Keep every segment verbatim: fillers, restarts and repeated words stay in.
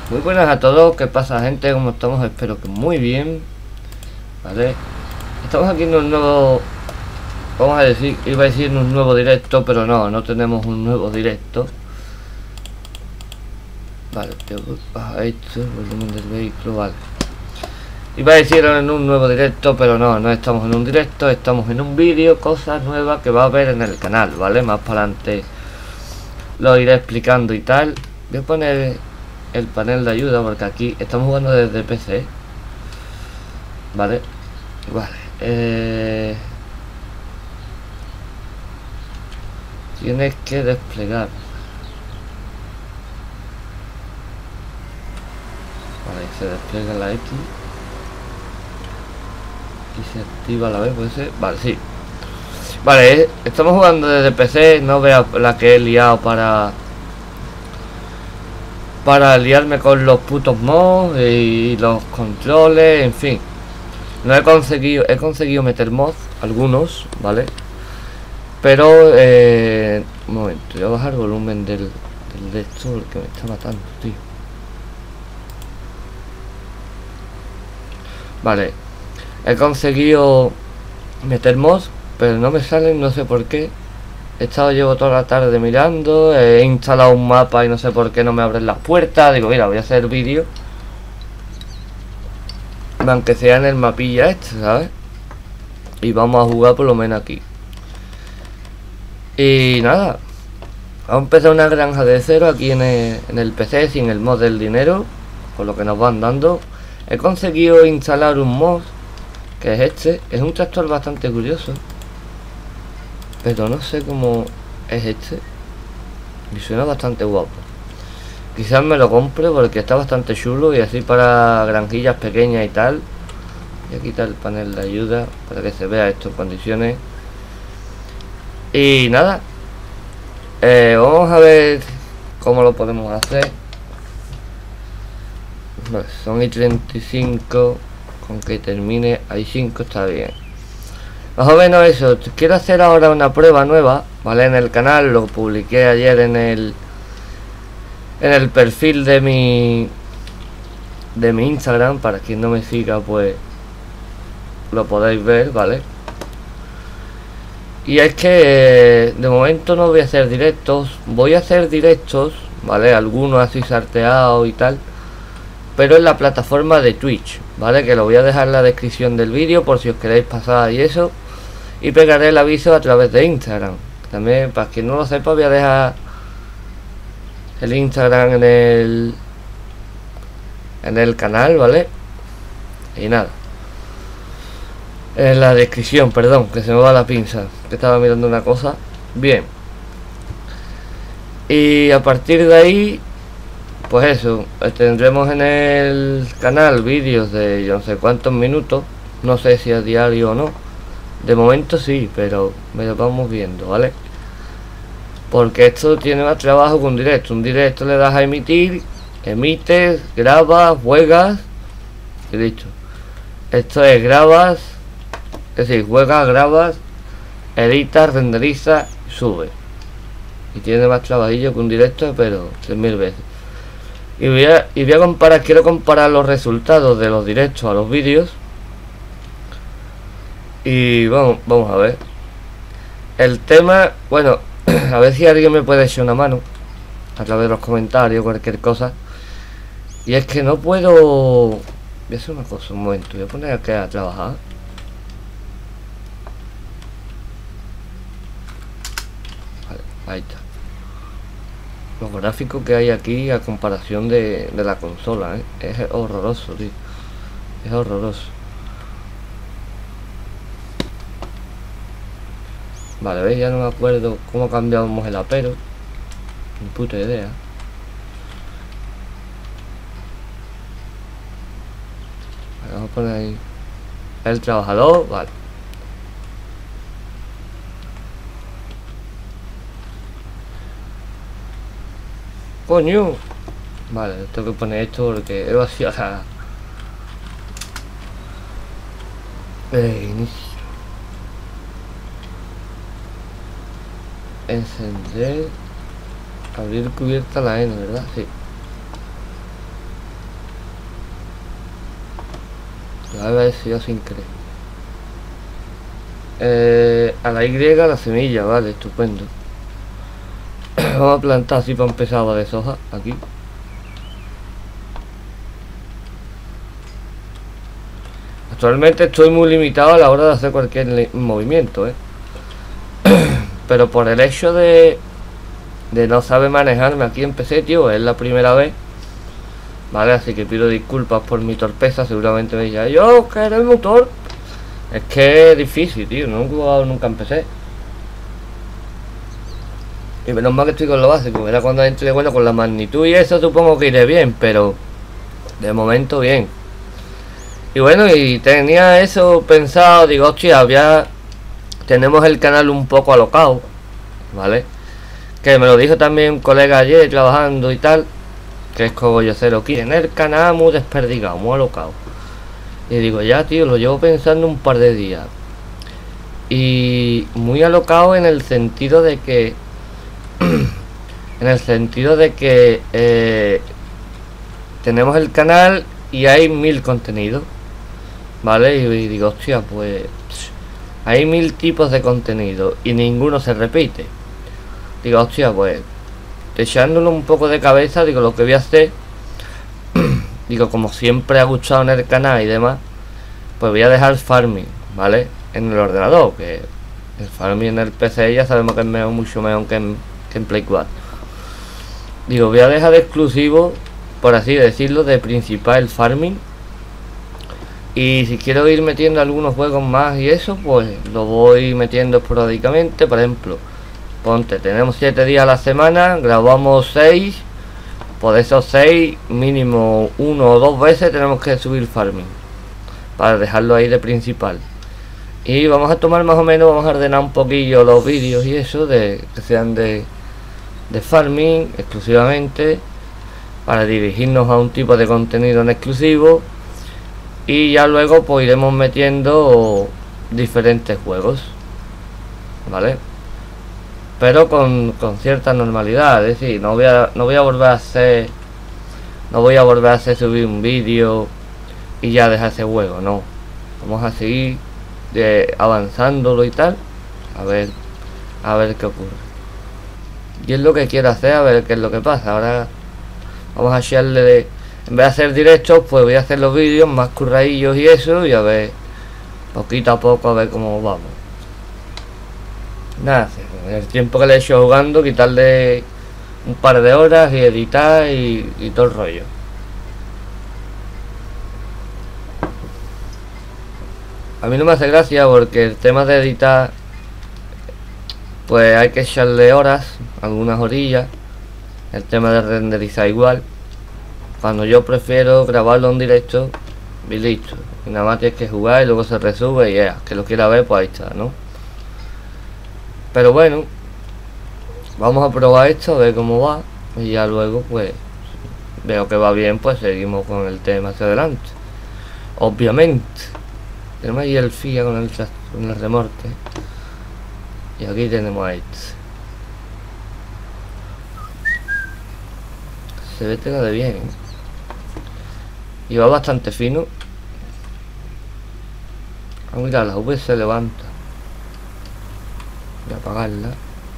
Muy buenas a todos, ¿qué pasa gente? ¿Cómo estamos? Espero que muy bien. Vale, estamos aquí en un nuevo, vamos a decir, iba a decir en un nuevo directo, pero no, no tenemos un nuevo directo. Vale, baja esto, volumen del vehículo, vale. Iba a decir en un nuevo directo, pero no, no estamos en un directo, estamos en un vídeo, cosas nuevas que va a haber en el canal, ¿vale? Más para adelante lo iré explicando y tal. Voy a poner el panel de ayuda porque aquí estamos jugando desde P C. Vale, vale. Eh... Tienes que desplegar. Vale, se despliega la X y se activa la B, puede ser. Vale, sí. Vale, eh, estamos jugando desde P C. No veas la que he liado para Para liarme con los putos mods y los controles, en fin. No he conseguido, he conseguido meter mods, algunos, ¿vale? Pero, eh, un momento, voy a bajar el volumen del, del de esto porque me está matando, tío. Vale, he conseguido meter mods, pero no me salen, no sé por qué. He estado, llevo toda la tarde mirando, he instalado un mapa y no sé por qué no me abren las puertas. Digo, mira, voy a hacer vídeo, aunque sea en el mapilla este, ¿sabes? Y vamos a jugar por lo menos aquí. Y nada, vamos a empezar una granja de cero aquí en el, en el P C sin el mod del dinero, con lo que nos van dando. He conseguido instalar un mod, que es este. Es un tractor bastante curioso, pero no sé cómo es este. Y suena bastante guapo. Quizás me lo compre porque está bastante chulo y así para granjillas pequeñas y tal. Voy a quitar el panel de ayuda para que se vea esto en condiciones. Y nada, eh, vamos a ver cómo lo podemos hacer. Vale, son y treinta y cinco. Con que termine ahí cinco está bien. Más o menos eso. Quiero hacer ahora una prueba nueva, ¿vale? En el canal, lo publiqué ayer en el En el perfil de mi De mi Instagram. Para quien no me siga, pues lo podéis ver, ¿vale? Y es que eh, de momento no voy a hacer directos. Voy a hacer directos, ¿vale? Algunos así sarteados y tal, pero en la plataforma de Twitch, ¿vale? Que lo voy a dejar en la descripción del vídeo por si os queréis pasar y eso. Y pegaré el aviso a través de Instagram. También, para quien no lo sepa, voy a dejar el Instagram en el En el canal, ¿vale? Y nada, en la descripción, perdón, que se me va la pinza, que estaba mirando una cosa. Bien. Y a partir de ahí, pues eso, tendremos en el canal vídeos de yo no sé cuántos minutos. No sé si a diario o no. De momento sí, pero me lo vamos viendo, ¿vale? Porque esto tiene más trabajo que un directo. Un directo le das a emitir, emites, grabas, juegas y listo. Esto es grabas, es decir, juegas, grabas, editas, renderizas, subes. Y tiene más trabajillo que un directo, pero tres mil veces. Y voy a, y voy a comparar, quiero comparar los resultados de los directos a los vídeos. Y vamos, vamos a ver. El tema, bueno, a ver si alguien me puede echar una mano a través de los comentarios, cualquier cosa. Y es que no puedo. Voy a hacer una cosa, un momento. Voy a poner aquí a trabajar. Vale, ahí está. Los gráficos que hay aquí a comparación de, de la consola, ¿eh? Es horroroso, tío. Es horroroso. Vale, veis, ya no me acuerdo cómo cambiamos el apero. Ni puta idea. Vale, vamos a poner ahí el trabajador, vale. Coño. Vale, tengo que poner esto porque he vaciado la... Eh, inicio. Encender. Abrir cubierta la N, ¿verdad? Sí. A ver si yo sin creer. Eh, a la Y la semilla, vale, estupendo. Vamos a plantar así para empezar de soja aquí. Actualmente estoy muy limitado a la hora de hacer cualquier movimiento, ¿eh? Pero por el hecho de de no saber manejarme aquí en P C, tío, es la primera vez, vale, así que pido disculpas por mi torpeza. Seguramente me diga yo que eres el motor. Es que es difícil, tío, no he jugado nunca en P C. Y menos mal que estoy con lo básico. Era cuando entre, bueno, con la magnitud y eso supongo que iré bien, pero de momento bien. Y bueno, y tenía eso pensado, digo, hostia, ya tenemos el canal un poco alocado, ¿vale? Que me lo dijo también un colega ayer trabajando y tal, que es como yo sé lo que en el canal muy desperdigado, muy alocado. Y digo, ya tío, lo llevo pensando un par de días. Y muy alocado en el sentido de que en el sentido de que eh, tenemos el canal y hay mil contenidos, ¿vale? Y, y digo, hostia, pues hay mil tipos de contenido y ninguno se repite. Digo, hostia, pues echándolo un poco de cabeza, digo, lo que voy a hacer, digo, como siempre ha gustado en el canal y demás, pues voy a dejar farming, ¿vale? En el ordenador, que el farming en el P C ya sabemos que es mejor, mucho mejor que en, que en Play cuatro. Digo, voy a dejar de exclusivo, por así decirlo, de principal el farming. Y si quiero ir metiendo algunos juegos más y eso, pues lo voy metiendo esporádicamente. Por ejemplo, ponte, tenemos siete días a la semana, grabamos seis. Por esos seis, mínimo uno o dos veces tenemos que subir farming para dejarlo ahí de principal. Y vamos a tomar más o menos, vamos a ordenar un poquillo los vídeos y eso, de que sean de, de farming exclusivamente, para dirigirnos a un tipo de contenido en exclusivo. Y ya luego pues iremos metiendo diferentes juegos, ¿vale? Pero con, con cierta normalidad, es decir, no voy a, no voy a volver a hacer no voy a volver a hacer subir un vídeo y ya dejar ese juego, no. Vamos a seguir de, avanzándolo y tal, a ver a ver qué ocurre. Y es lo que quiero hacer, a ver qué es lo que pasa. Ahora vamos a echarle de, en vez de hacer directos, pues voy a hacer los vídeos más curradillos y eso, y a ver poquito a poco a ver cómo vamos. Nada, el tiempo que le he hecho jugando, quitarle un par de horas y editar y, y todo el rollo. A mí no me hace gracia porque el tema de editar, pues hay que echarle horas, algunas orillas. El tema de renderizar igual, cuando yo prefiero grabarlo en directo y listo, y nada más tienes que jugar y luego se resube y ya, que lo quiera ver pues ahí está, ¿no? Pero bueno, vamos a probar esto, a ver cómo va, y ya luego pues veo que va bien, pues seguimos con el tema hacia adelante. Obviamente tenemos ahí el F I A con el, con el remorque, y aquí tenemos a este. Se ve tela de bien, ¿eh? Y va bastante fino. Ah, mira, la V se levanta. Voy a apagarla.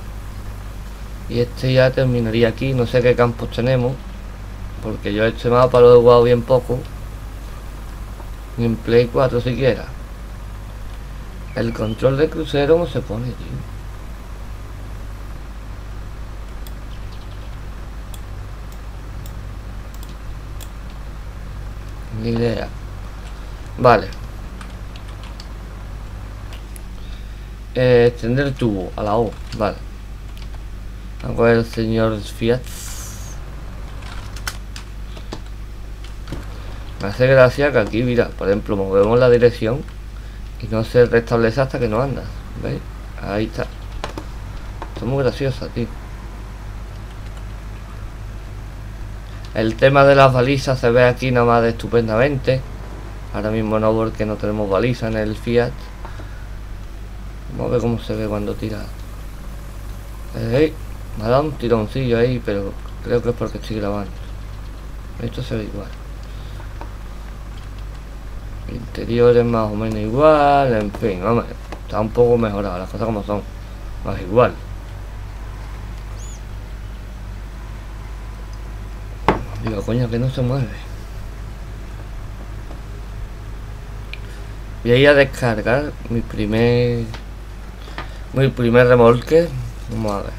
Y este ya terminaría aquí. No sé qué campos tenemos, porque yo este mapa lo he jugado bien poco, ni en Play cuatro siquiera. El control de crucero no se pone, tío. Ni idea. Vale. Eh, extender el tubo a la O. Vale. Vamos a ver el señor Fiat. Me hace gracia que aquí, mira, por ejemplo, movemos la dirección y no se restablece hasta que no andas. ¿Veis? Ahí está. Esto es muy gracioso, tío. El tema de las balizas se ve aquí nada más de estupendamente. Ahora mismo no, porque no tenemos baliza en el Fiat. Vamos a ver cómo se ve cuando tira. Eh, me ha dado un tironcillo ahí, pero creo que es porque estoy grabando. Esto se ve igual. El interior es más o menos igual, en fin, hombre, está un poco mejorado, las cosas como son, más igual. Digo, coño, que no se mueve. Voy a ir a descargar mi primer mi primer remolque. Vamos a ver.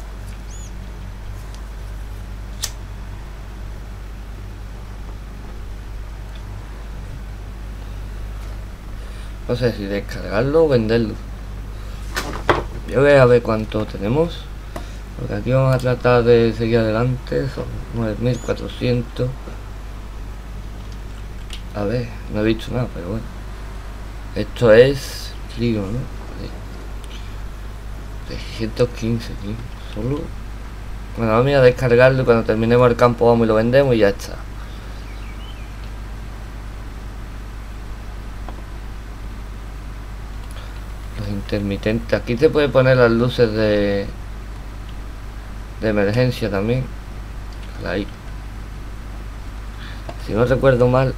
No sé si descargarlo o venderlo. Yo voy a ver cuánto tenemos, porque aquí vamos a tratar de seguir adelante. Son nueve mil cuatrocientos. A ver, no he visto nada, pero bueno. Esto es trigo, ¿no? seiscientos quince, tío. Solo. Bueno, vamos a descargarlo y cuando terminemos el campo vamos y lo vendemos y ya está. Los intermitentes. Aquí te puede poner las luces de de emergencia también. Ahí. Si no recuerdo mal,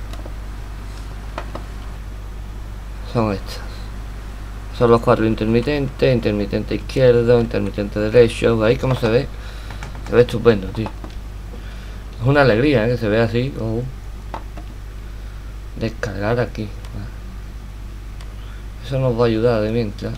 son estas. Son los cuatro intermitentes, intermitente izquierdo, intermitente derecho. Ahí como se ve, se ve estupendo, tío. Es una alegría, ¿eh? Que se vea así. Oh. Descargar aquí. Eso nos va a ayudar de mientras.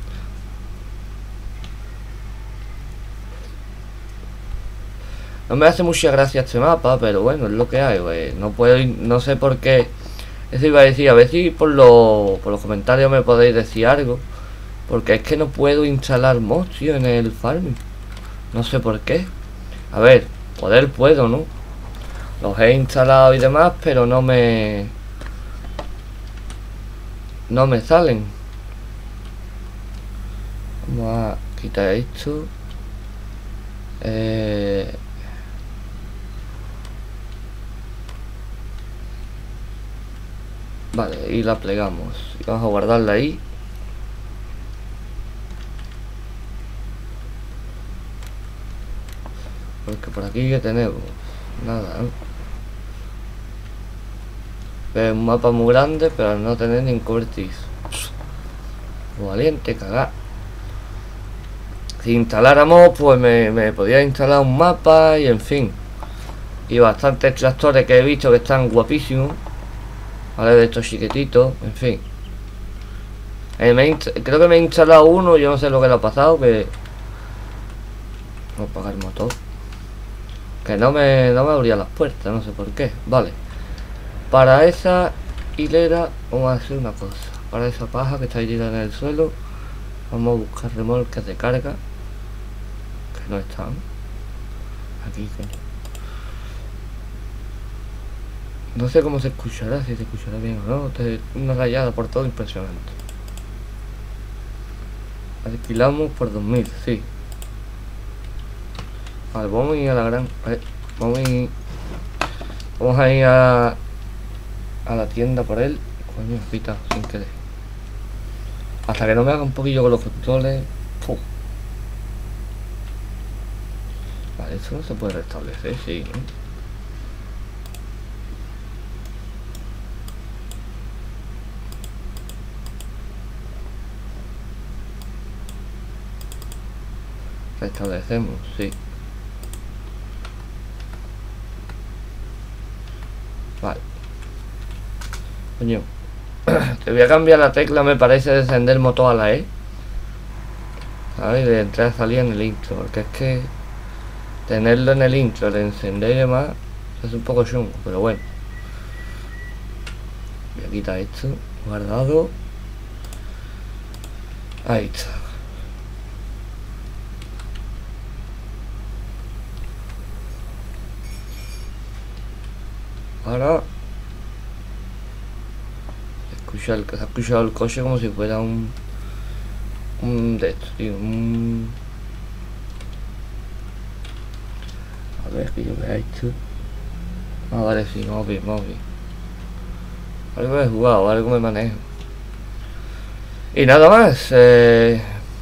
No me hace mucha gracia este mapa, pero bueno, es lo que hay, güey. No puedo ir, no sé por qué. Eso iba a decir, a ver si por, lo, por los comentarios me podéis decir algo. Porque es que no puedo instalar mods, tío, en el farming. No sé por qué. A ver, poder puedo, ¿no? Los he instalado y demás, pero no me... No me salen. Vamos a quitar esto. Eh... Vale, y la plegamos. Y vamos a guardarla ahí. Porque por aquí que tenemos nada, ¿no? Es un mapa muy grande, pero al no tener ni cobertizo. Valiente, cagar. Si instaláramos, pues me, me podía instalar un mapa y en fin. Y bastantes tractores que he visto que están guapísimos. Vale, de estos chiquititos, en fin. Eh, me creo que me he instalado uno, yo no sé lo que le ha pasado, que... Voy a apagar el motor. Que no me, no me abría las puertas, no sé por qué. Vale. Para esa hilera vamos a hacer una cosa. Para esa paja que está ahí tirada en el suelo, vamos a buscar remolques de carga. Que no están. Aquí, coño. No sé cómo se escuchará, si se escuchará bien o no. Una rayada por todo impresionante. Alquilamos por dos mil, sí. Vale, vamos a ir a la gran... Eh, vamos a ir... Vamos a ir a... A la tienda por él. Coño, pita, sin querer. Hasta que no me haga un poquillo con los controles. Puf. Vale, esto no se puede restablecer, sí, ¿no? Restablecemos, sí. Vale. Coño. Te voy a cambiar la tecla, me parece, de encender motor a la E. ¿Sabes? De entrar y salir en el intro. Porque es que tenerlo en el intro, de encender y demás, es un poco chungo, pero bueno. Voy a quitar esto. Guardado. Ahí está. Ahora escucha el, se ha escuchado el coche como si fuera un un de estos, tío, un... A ver, que yo vea esto. Ah, vale, sí, móvil, móvil. Algo he jugado, algo me manejo. Y nada más, eh...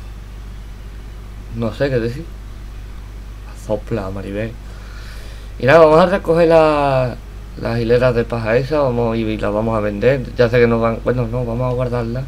no sé qué decir. Sopla, Maribel. Y nada, vamos a recoger la... las hileras de paja esas, vamos y las vamos a vender. Ya sé que nos van, bueno, no, vamos a guardarlas.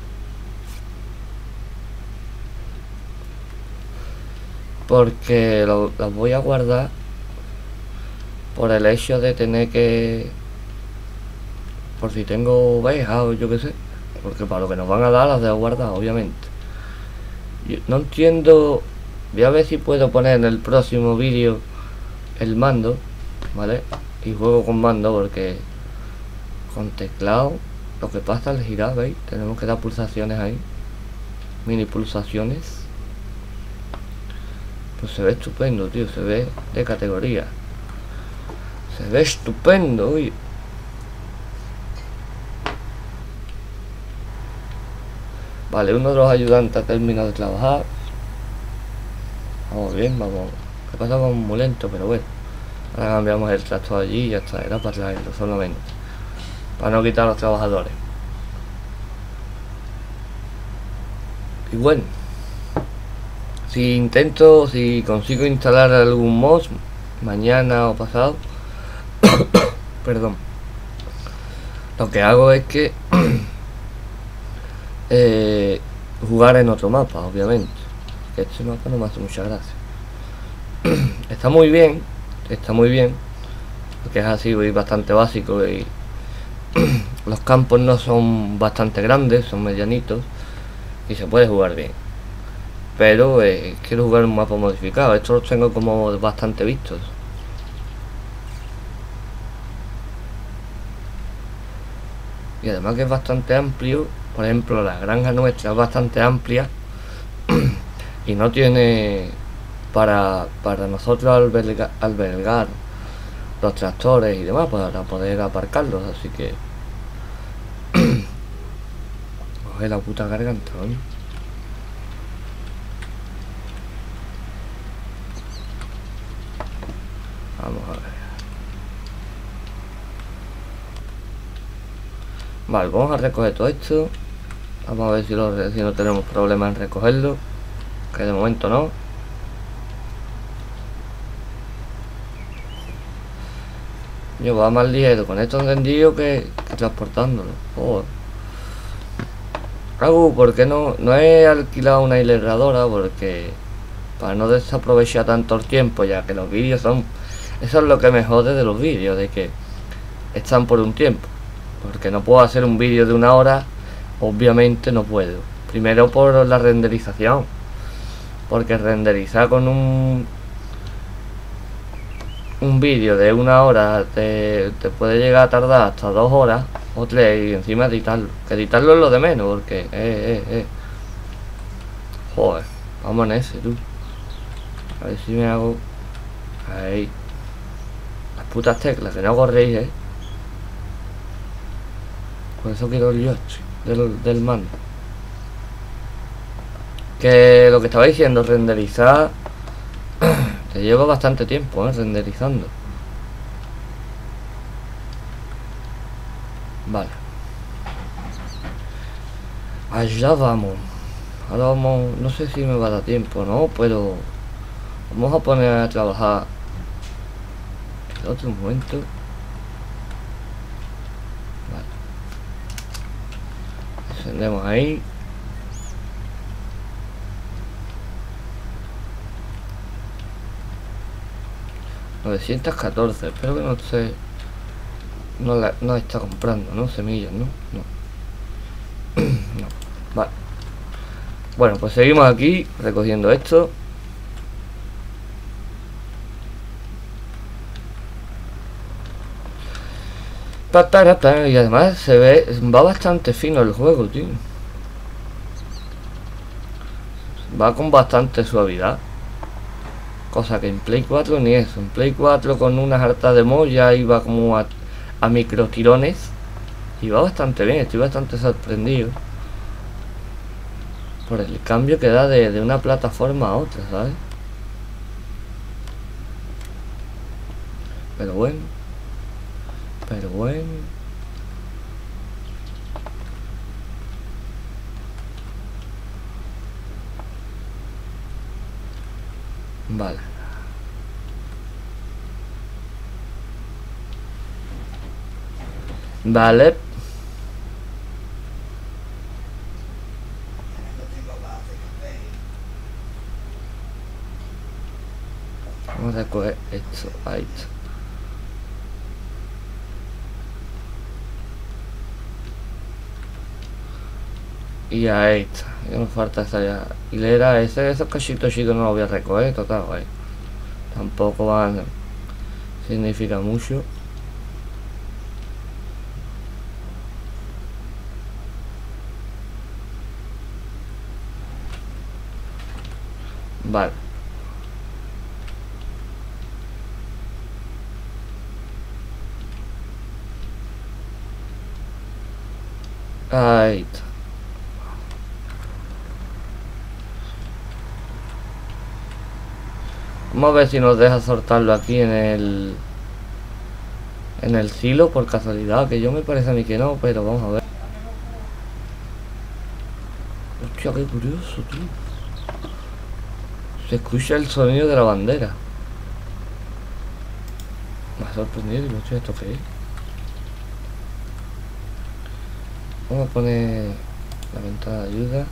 Porque lo, las voy a guardar por el hecho de tener que, por si tengo ovejas o yo qué sé, porque para lo que nos van a dar las debo guardar, obviamente. Yo no entiendo, voy a ver si puedo poner en el próximo vídeo el mando, ¿vale? Y juego con mando, porque con teclado lo que pasa al girar, ¿veis? Tenemos que dar pulsaciones ahí, mini pulsaciones. Pues se ve estupendo, tío, se ve de categoría. Se ve estupendo, uy. Vale, uno de los ayudantes ha terminado de trabajar. Vamos bien, vamos. Que pasa, vamos muy lento, pero bueno. Ahora cambiamos el tractor allí y ya está. Era para traerlo solamente, para no quitar a los trabajadores. Y bueno, si intento, si consigo instalar algún mod mañana o pasado, perdón, lo que hago es que eh, jugar en otro mapa, obviamente. Este mapa no me hace mucha gracia. Está muy bien, está muy bien, porque es así, y bastante básico, y los campos no son bastante grandes, son medianitos y se puede jugar bien. Pero eh, quiero jugar un mapa modificado. Estos los tengo como bastante vistos. Y además que es bastante amplio. Por ejemplo, la granja nuestra es bastante amplia y no tiene para, para nosotros alberga, albergar los tractores y demás, para poder aparcarlos. Así que coge la puta garganta, ¿no? Vamos a ver. Vale, vamos a recoger todo esto. Vamos a ver si, lo, si no tenemos problemas en recogerlo, que de momento no. Yo va más ligero con esto encendido que, que transportándolo. Joder. Ragu, ¿por qué no, no he alquilado una hileradora? Porque para no desaprovechar tanto el tiempo, ya que los vídeos son... Eso es lo que me jode de los vídeos, de que están por un tiempo. Porque no puedo hacer un vídeo de una hora, obviamente no puedo. Primero por la renderización, porque renderizar con un un vídeo de una hora te, te puede llegar a tardar hasta dos horas o tres, y encima editarlo. Que editarlo es lo de menos, porque eh, eh, eh. Joder, vamos en ese, tú. A ver si me hago ahí las putas teclas, que no corréis, eh. Por eso quiero el joystick del, del mando. Que lo que estaba diciendo, renderizar te lleva bastante tiempo, ¿eh? Renderizando. Vale. Allá vamos. Ahora vamos, no sé si me va a dar tiempo, ¿no? Pero vamos a poner a trabajar el otro momento. Vale. Encendemos ahí. novecientos catorce, espero que no se no la no está comprando, ¿no? Semillas, ¿no? No. No. Vale. Bueno, pues seguimos aquí recogiendo esto. Y además se ve, va bastante fino el juego, tío. Va con bastante suavidad. Cosa que en Play cuatro ni eso. En Play cuatro con unas hartas de molla iba como a, a micro tirones. Y va bastante bien, estoy bastante sorprendido por el cambio que da de, de una plataforma a otra, ¿sabes? Pero bueno. Pero bueno. Vale. Vale. Vamos a coger esto, ahí está. Y ahí está, ya nos falta esa hilera, ese, esos cachitos chicos no los voy a recoger, total, ahí. Tampoco van a significa mucho. Vale. Ahí está. Vamos a ver si nos deja soltarlo aquí en el en el silo por casualidad, que yo me parece a mí que no, pero vamos a ver. Hostia, qué curioso, tío. Se escucha el sonido de la bandera. Me ha sorprendido, digo, hostia, ¿esto qué es? Vamos a poner la ventana de ayuda.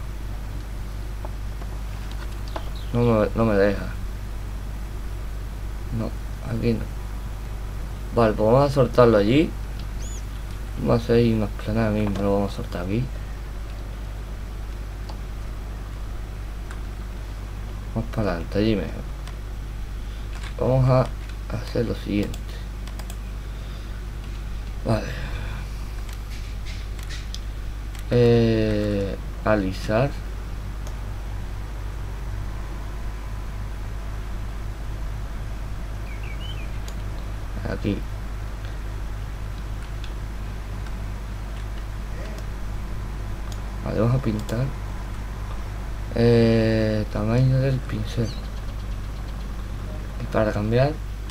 No me, no me deja. No, aquí no. Vale, pues vamos a soltarlo allí. Vamos a hacer una explanada mismo, lo vamos a soltar aquí. Vamos para adelante, allí mejor. Vamos a hacer lo siguiente. Vale. Eh, alisar. Aquí. Vale, vamos a pintar. Eh, tamaño del pincel. Y para cambiar.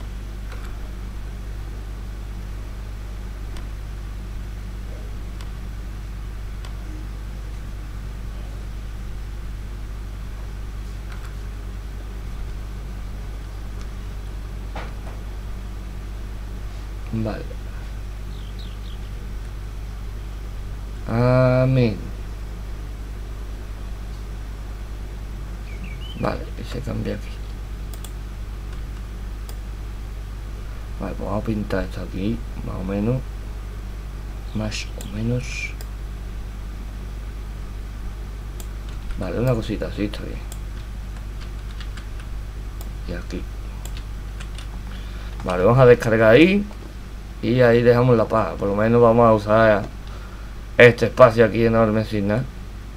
Vale. Amén. Vale, y se cambia aquí. Vale, pues vamos a pintar esto aquí, más o menos. Más o menos. Vale, una cosita así está bien. Y aquí. Vale, vamos a descargar ahí. Y ahí dejamos la paja. Por lo menos vamos a usar este espacio aquí enorme sin nada.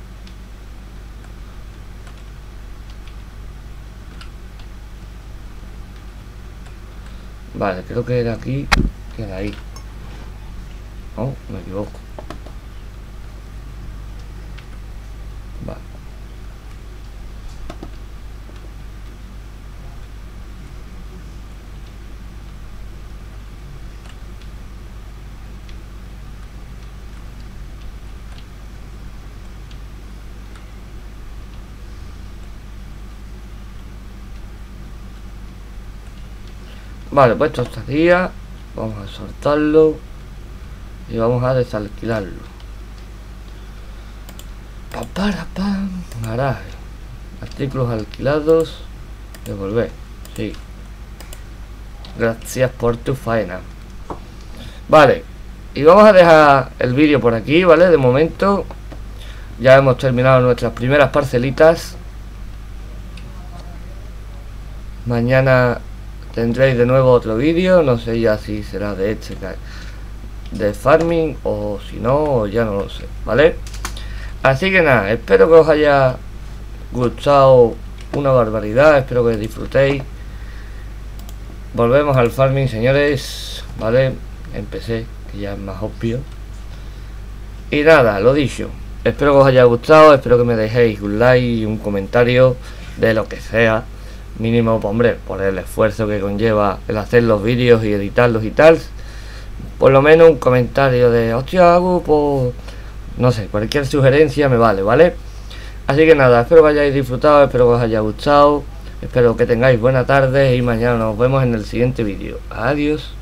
Vale, creo que era aquí. Que era ahí. No, me equivoco. Vale. Vale, pues esto estaría. Vamos a soltarlo. Y vamos a desalquilarlo. Pa, para, pam. Garaje. Artículos alquilados. Devolver. Sí. Gracias por tu faena. Vale. Y vamos a dejar el vídeo por aquí, ¿vale? De momento. Ya hemos terminado nuestras primeras parcelitas. Mañana tendréis de nuevo otro vídeo. No sé ya si será de este de farming o si no, ya no lo sé, ¿vale? Así que nada, espero que os haya gustado una barbaridad. Espero que disfrutéis. Volvemos al farming, señores, ¿vale? Empecé, que ya es más obvio. Y nada, lo dicho, espero que os haya gustado. Espero que me dejéis un like y un comentario de lo que sea. Mínimo, hombre, por el esfuerzo que conlleva el hacer los vídeos y editarlos y tal. Por lo menos un comentario de hostia, hago, pues no sé, cualquier sugerencia me vale, ¿vale? Así que nada, espero que hayáis disfrutado, espero que os haya gustado. Espero que tengáis buena tarde y mañana nos vemos en el siguiente vídeo. Adiós.